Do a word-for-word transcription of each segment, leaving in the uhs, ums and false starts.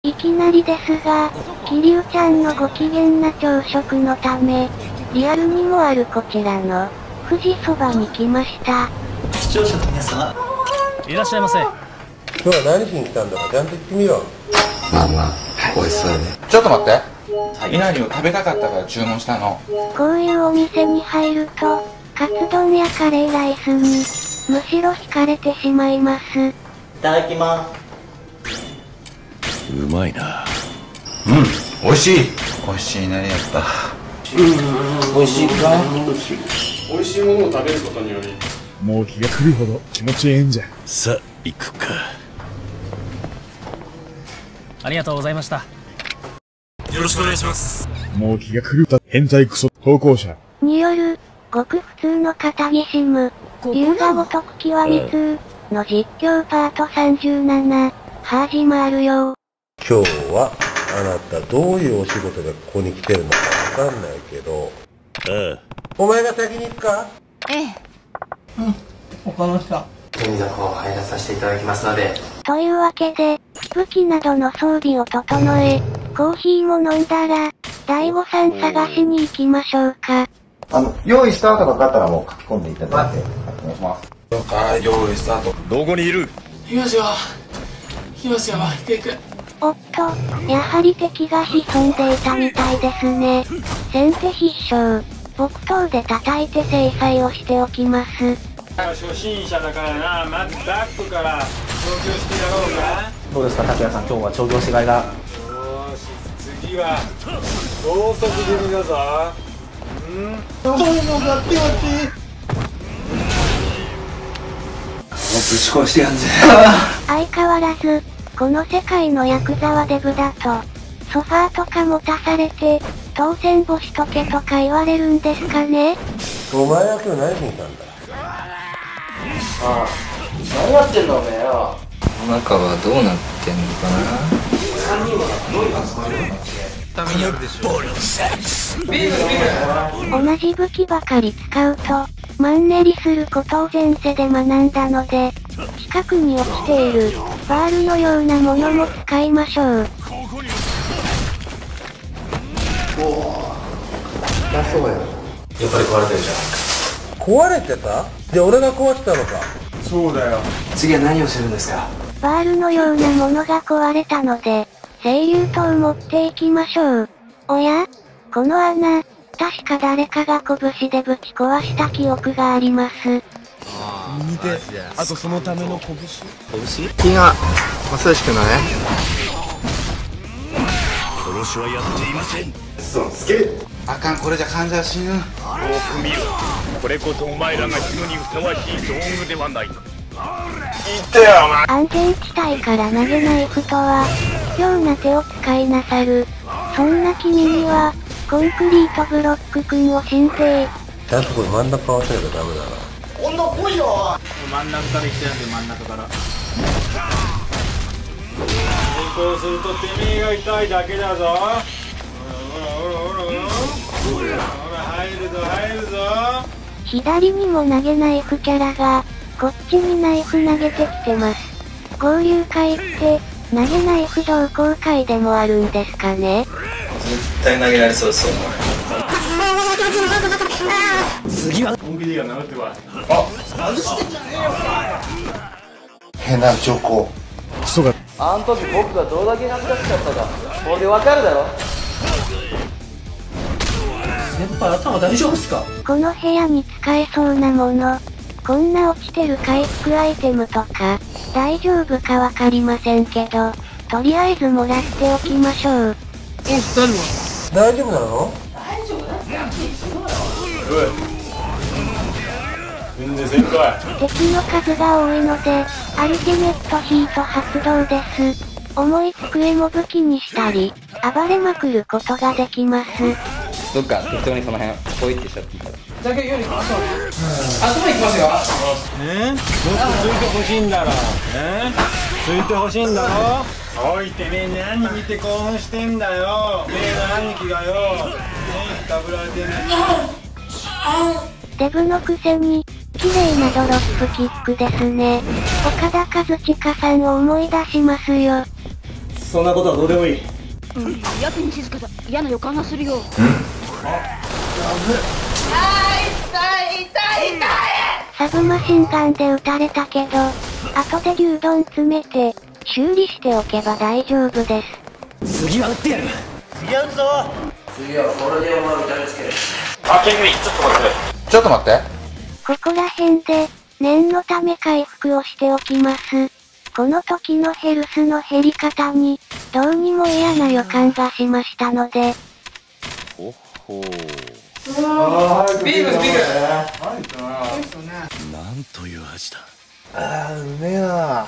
いきなりですが、桐生ちゃんのご機嫌な朝食のため、リアルにもあるこちらの、富士そばに来ました。 視聴者の皆様、いらっしゃいませ。 今日は何しに来たんだかちゃんと言ってみよう。まあまあ、美味しそうね。 ちょっと待って。稲荷を食べたかったから注文したの。 こういうお店に入ると、カツ丼やカレーライスに、むしろ惹かれてしまいます。いただきます。 うまいな。 うん、美味しい。美味しいね、やっぱ。 うん、美味しいか。 美味しいものを食べることにより、 もう気が狂うほど気持ちええんじゃ。さあ、行くか。 ありがとうございました。よろしくお願いします。 もう気が狂った変態クソ投稿者による、ごく普通の片木シム、龍が如く極みにの実況パートさんじゅうなな、始まるよ。 今日は、あなたどういうお仕事でここに来てるのかわかんないけど。ああ。お前が先に行くか？ ええ。うん、他の人。 金属を入らさせていただきますので。 というわけで、武器などの装備を整え、コーヒーも飲んだら、大悟さん探しに行きましょうか。 あの、用意スタートがかかったらもう書き込んでいただいて、お願いします。 はい、用意スタート。 どこにいる？ 行きますよ。行きますよ。行く行く。 おっと、やはり敵が潜んでいたみたいですね。先手必勝。木刀で叩いて制裁をしておきます。 初心者だからな、まずバックから調教してやろうか。 どうですか、拓也さん、今日は調教しがいが。よーし、次は高速組だぞ。うんどうもやってやってぶち殺してやんぜ。 相変わらず、この世界のヤクザはデブだと、ソファーとか持たされて、当選簿しとけとか言われるんですかね。 お前は今日何しに来たんだ？ ああ、何やってんだおめえよ。 中はどうなってんのかな。 さんにんはどういう扱いなの？ ダメになるでしょ。 ビールビール。 同じ武器ばかり使うと、マンネリすることを前世で学んだので、近くに落ちている、バールのようなものも使いましょう。 おお、だそうや。やっぱり壊れてるじゃん。 壊れてた？じゃあ俺が壊したのか？ そうだよ。 次は何をするんですか？ バールのようなものが壊れたので、青竜刀を持っていきましょう。おや？この穴、確か誰かが拳でぶち壊した記憶があります。 見て、あとそのための拳？ 拳？ 気が、まさしくない？ 殺しはやっていません。 そう、つける。 あかん、これじゃ患者は死ぬ。 よく見ろ。これこそお前らが死ぬにふさわしい道具ではないか。 言ってよお前。 安全地帯から投げナイフとは、卑怯な手を使いなさる。そんな君には、コンクリートブロック君を進呈。 ちゃんとこれ真ん中合わせなきゃダメだな。 今度来いよ。 真ん中から行ってやんで、真ん中から。 抵抗するとてめえが痛いだけだぞ。ほらほらほらほらほらほらほら入るぞ入るぞ。 左にも投げナイフキャラが、こっちにナイフ投げてきてます。合流会って、投げナイフ同好会でもあるんですかね。 絶対投げられそうです、お前。 次は本気でが治ってこい。 あ、外してんじゃねえよ。変な兆候。 クソが。 あん時僕がどれだけ懐かしかったか、これでわかるだろ。先輩、頭大丈夫っすか？ この部屋に使えそうなもの、こんな落ちてる回復アイテムとか、大丈夫かわかりませんけど、とりあえずもらっておきましょう。 お、二人は大丈夫なの？ 大丈夫だって。 おい。全然先輩。 敵の数が多いので、アルティメットヒート発動です。重い机も武器にしたり、暴れまくることができます。 どっか適当にその辺ポイってしちゃっていいから。 じゃあ夜行きましょう。頭行きますよ。 えー、もっとついてほしいんだろ。えー、ついてほしいんだろ。おいてめえ何見て興奮してんだよ。てめえの兄貴がよ。ねえ、かぶられてんね。 デブのくせに、綺麗なドロップキックですね。岡田和親さんを思い出しますよ。 そんなことはどうでもいい。 うん、やけに静かだ。嫌な予感がするよ。うん。あ、 痛い痛い痛い。サブマシンガンで撃たれたけど、後で牛丼詰めて修理しておけば大丈夫です。 次は撃ってやる。次は撃つぞ。 次はこれでお前を痛めつける。 あ、ケングリ、ちょっと待ってちょっと待って。 ここら辺で念のため回復をしておきます。この時のヘルスの減り方にどうにも嫌な予感がしましたので。 ほほー。 ビールビール。 なんという味だ。 あー、うめえな。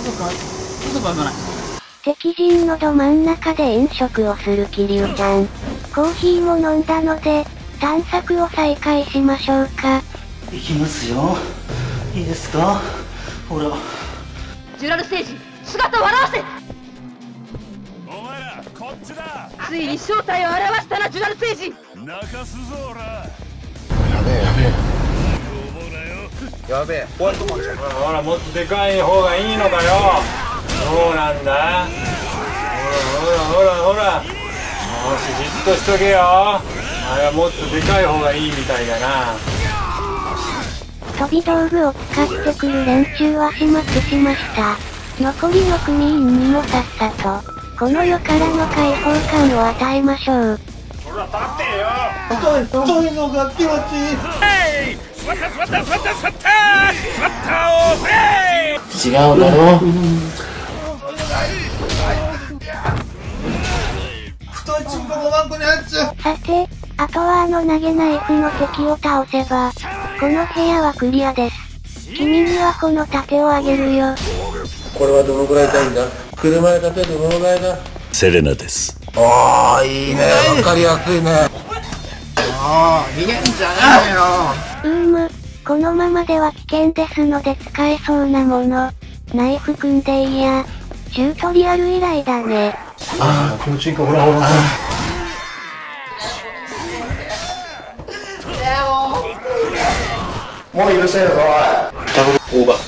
敵陣のど真ん中で飲食をする桐生ちゃん。コーヒーも飲んだので探索を再開しましょうか。 行きますよ。いいですか。ほら。 ジュラル星人、姿を現せ。 お前らこっちだ。 ついに正体を現したな、ジュラル星人。 泣かすぞおら。 やべえやべえ。 やべえ、ホワイトマンじゃん。 ほら、もっとでかい方がいいのかよ。そうなんだ。ほらほらほらほら。もしじっとしとけよ。あれはもっとでかい方がいいみたいだな。 飛び道具を使ってくる連中は始末しました。残りの組員にもさっさとこの世からの解放感を与えましょう。 ほら立ってよ。 太い太いのが気持ちいい。 えい、座った座った座った座った座ったおー。 違うだろ。太いチンコもワンコに入っちゃう。 さて、あとはあの投げナイフの敵を倒せばこの部屋はクリアです。君にはこの盾をあげるよ。 これはどのくらい痛いんだ。車で盾どのくらいだ。 セレナです。 ああ、いいね。わかりやすいね。 ああ、逃げんじゃないよ。 うーむ、このままでは危険ですので使えそうなもの。ナイフ組んでいいや。チュートリアル以来だね。 ああ、気持ちいいか、ほらほら。もう許せるぞ、 ダブルオーバー。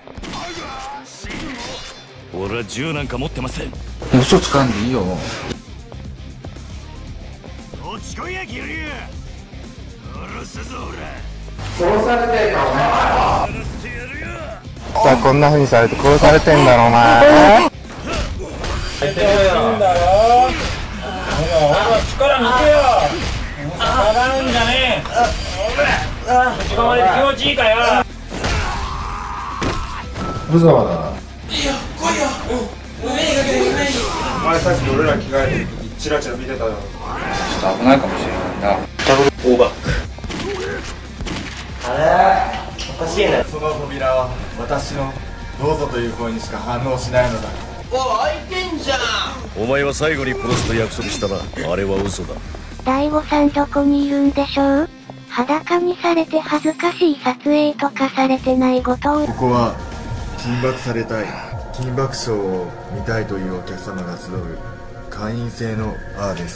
俺は銃なんか持ってません。 嘘つかんでいいよ。 落ちこいやギリュウ。殺すぞ殺されてんのお前。 殺してやるよ。 さあ、こんな風にされて殺されてんだろお前。 やってほしいんだろ。ほらほら、力抜けよ。下がるんじゃねえ。内側で気持ちいいかよ。 無様だな。 お前さっき俺ら着替えてる時チラチラ見てたよ。 ちょっと危ないかもしれないな。ダブルオーバー。 あれおかしいね。 その扉は私のどうぞという声にしか反応しないのだ。 お前は最後に殺すと約束したな。あれは嘘だ。 大悟さんどこにいるんでしょう。裸にされて恥ずかしい撮影とかされてないことを。 ここは金箔されたい、金箔ショーを見たいというお客様が集う会員制のバーです。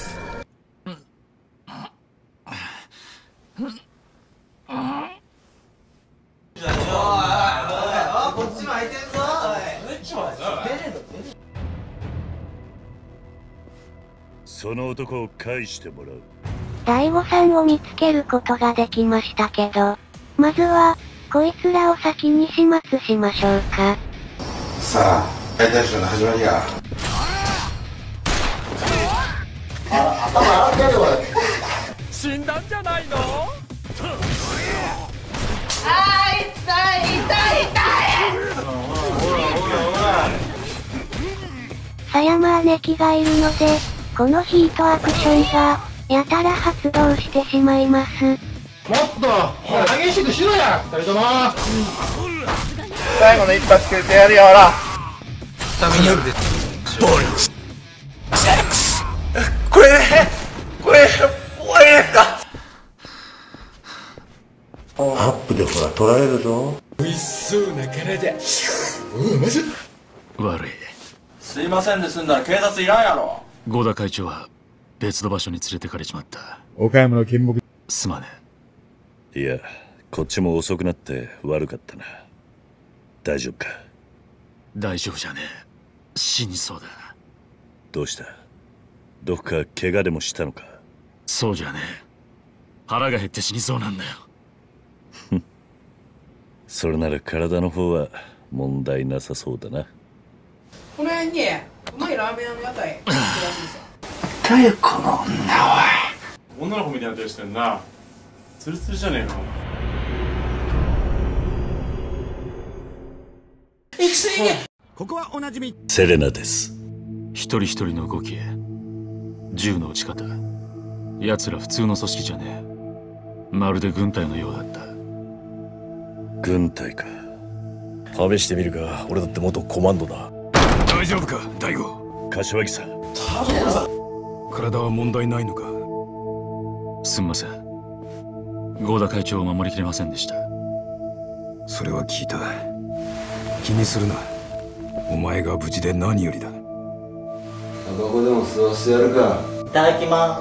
その男を返してもらう。 大悟さんを見つけることができましたけど、まずはこいつらを先に始末しましょうか。 さあ、解体ショーの始まりや。あ、頭洗ってやるわ。 死んだんじゃないの。 あー、痛い痛い痛い。 狭山姉貴がいるので、このヒートアクションがやたら発動してしまいます。 もっと激しくしろや、二人とも。最後の一発くれてやるよ、ほら。 ダメによるでボールセックス。これこれ終わりですか。 アップでほら取られるぞ。 美味しそうな体。 うん、まずい。 悪い。 すいませんで済んだら警察いらんやろ。 合田会長は別の場所に連れてかれちまった。 岡山の金木。 すまねえ。いや、こっちも遅くなって悪かったな。大丈夫か。大丈夫じゃねえ。死にそうだ。 どうした？どっか怪我でもしたのか？ そうじゃねえ。腹が減って死にそうなんだよ。 それなら体の方は問題なさそうだな。 この辺にうまいラーメン屋の屋台らしいですよ。 誰この女は。 女の子みたいな手してんな。ツルツルじゃねえの。 ここはおなじみセレナです。 一人一人の動き、銃の撃ち方、奴ら普通の組織じゃねえ。まるで軍隊のようだった。 軍隊か。 試してみるか。俺だって元コマンドだ。 大丈夫か大悟。 柏木さん、 体は問題ないのか？すんません、合田会長を守りきれませんでした。 それは聞いた。気にするな。お前が無事で何よりだ。 タバコでも吸わしてやるか。いただきます。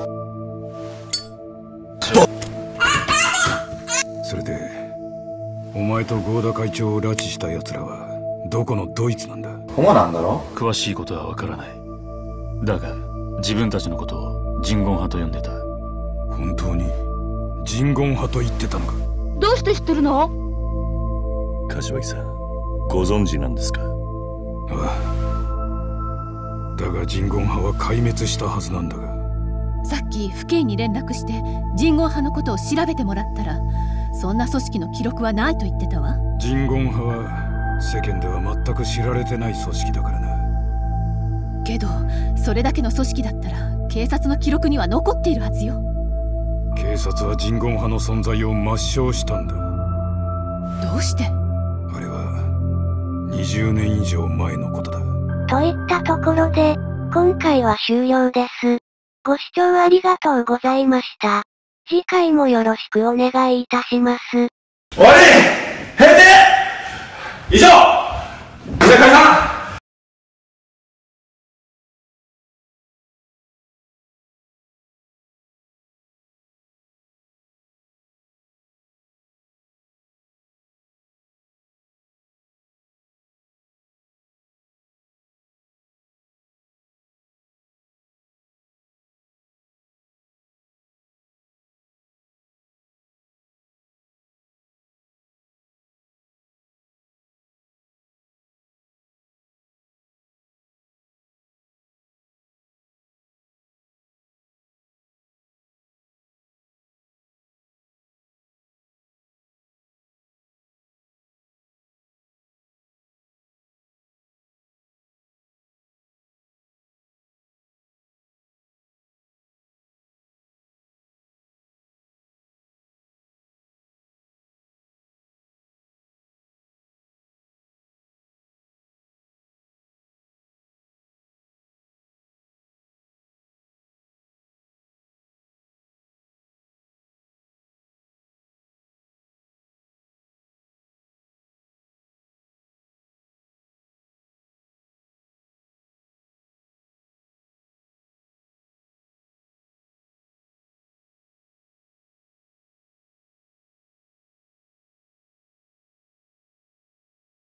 それでお前と合田会長を拉致した奴らはどこのドイツなんだ？ ホモなんだろ？ 詳しいことはわからない。だが自分たちのことをジンゴン派と呼んでた。 本当にジンゴン派と言ってたのか？ どうして知ってるの？ 柏木さん、ご存知なんですか？ ああ、だがジンゴン派は壊滅したはずなんだが。 さっき府警に連絡してジンゴン派のことを調べてもらったら、そんな組織の記録はないと言ってたわ。 ジンゴン派は世間では全く知られてない組織だからな。 けどそれだけの組織だったら警察の記録には残っているはずよ。 警察はジンゴン派の存在を抹消したんだ。 どうして？ あれはにじゅうねん以上前のことだ。 といったところで今回は終了です。ご視聴ありがとうございました。次回もよろしくお願いいたします。 終わり！閉店！以上！居酒屋さん